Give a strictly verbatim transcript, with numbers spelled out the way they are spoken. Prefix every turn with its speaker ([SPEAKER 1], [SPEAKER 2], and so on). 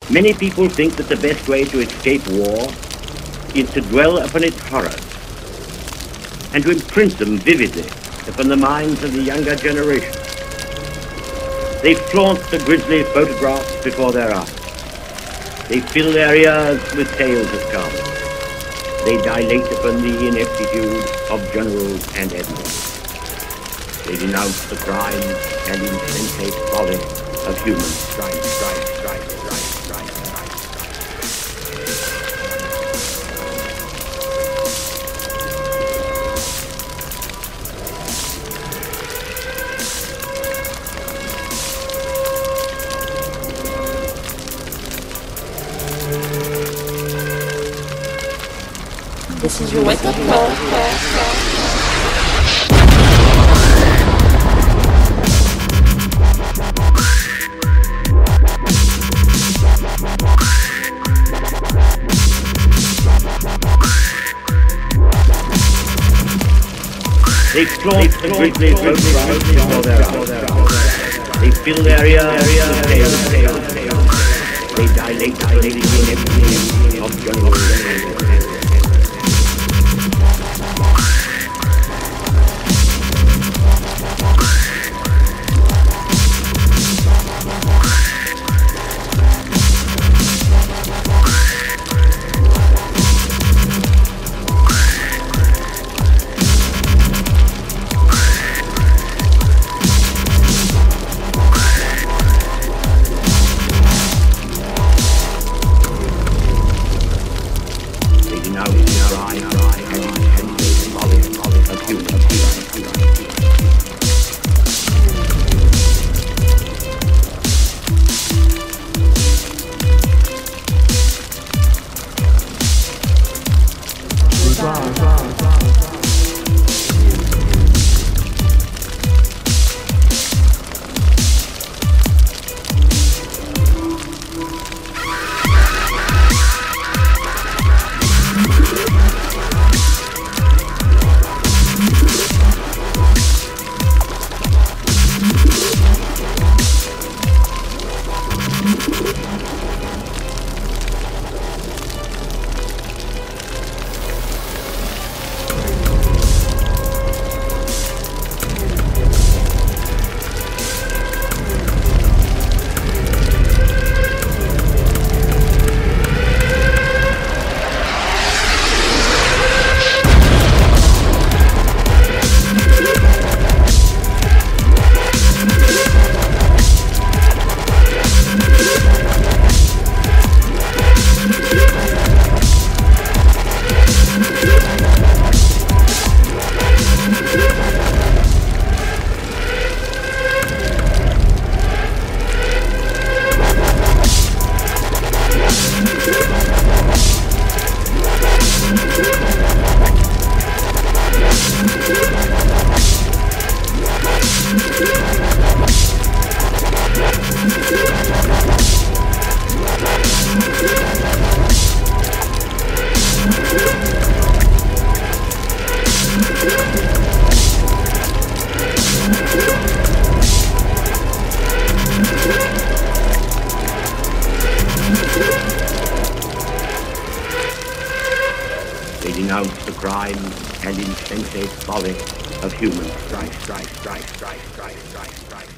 [SPEAKER 1] Many people think that the best way to escape war is to dwell upon its horrors and to imprint them vividly upon the minds of the younger generation. They flaunt the grisly photographs before their eyes. They fill their ears with tales of carnage. They dilate upon the ineptitude of generals and admirals. They denounce the crime and insensate folly of human strife, strife, strife, strife, strife, strife, strife.
[SPEAKER 2] This is your wake-up call.
[SPEAKER 1] They flaunt the grisly photographs before their eyes. They fill their ears with tales of tales. They dilate the ineptitude of generals and admirals. They denounce the crime and insensate folly of human strife, strife, strife, strife, strife, strife, strife.